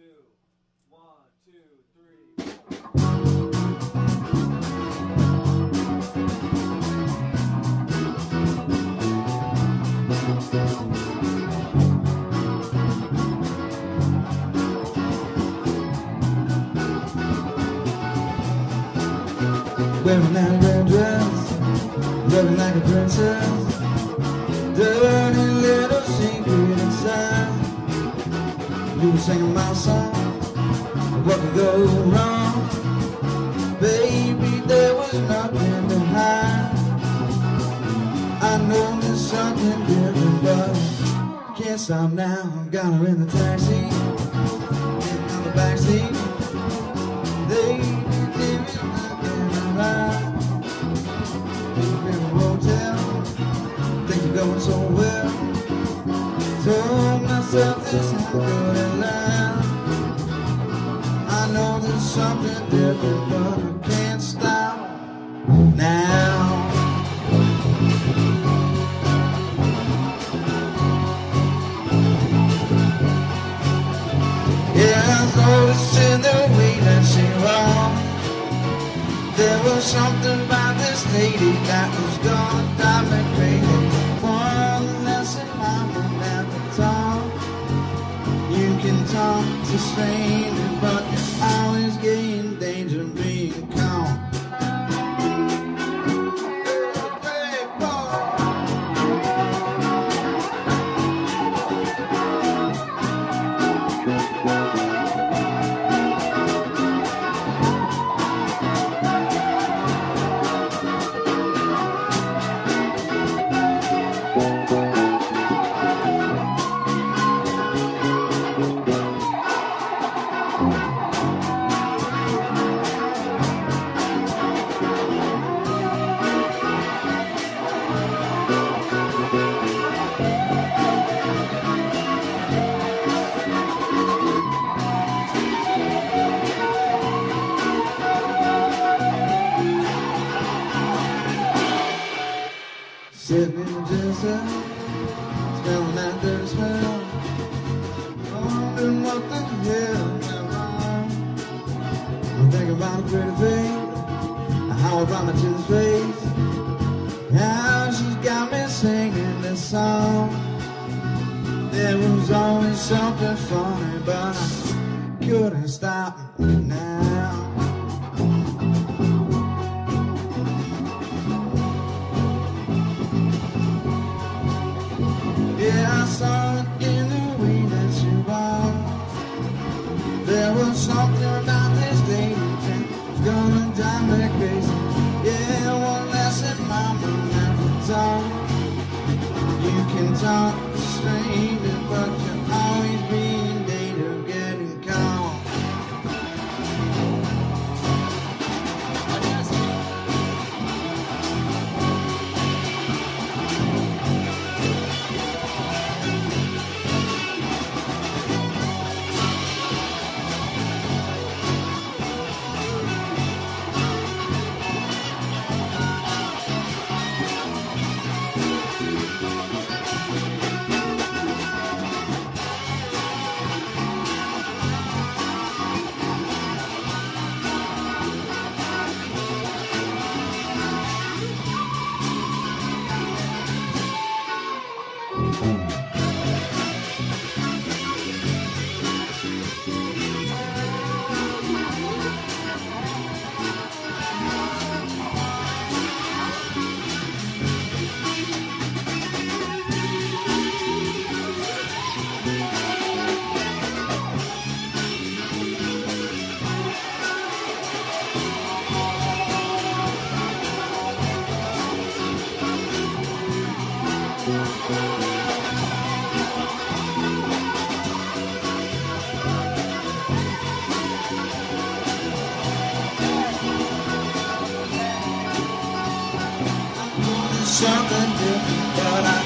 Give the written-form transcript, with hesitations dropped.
Wearing that red dress, looking like a princess, dirty little secret inside. You were singing my song, what could go wrong? Baby, there was nothing to hide. I know there's something different, but I can't stop now. Got her in the taxi, in on the backseat. Going so well, told myself this ain't gonna last. I know there's something different, but I can't stop now. Yeah, I noticed in the way that she walked, there was something about this lady that was gonna drive me crazy. You can talk to strangers, but you're always in danger of being caught. Sitting in the desert, smelling that dirty smell, wondering what the hell went wrong. I'm thinking about a pretty face, how I brought me to this place, how she's got me singing this song. There was always something funny, but I couldn't stop now. Yeah, I saw it in the way that she walked. There was something about this lady that was gonna drive me crazy. Yeah, one lesson mama never taught. You can talk to strangers, but you'll always be in danger of getting caught. Something different, but I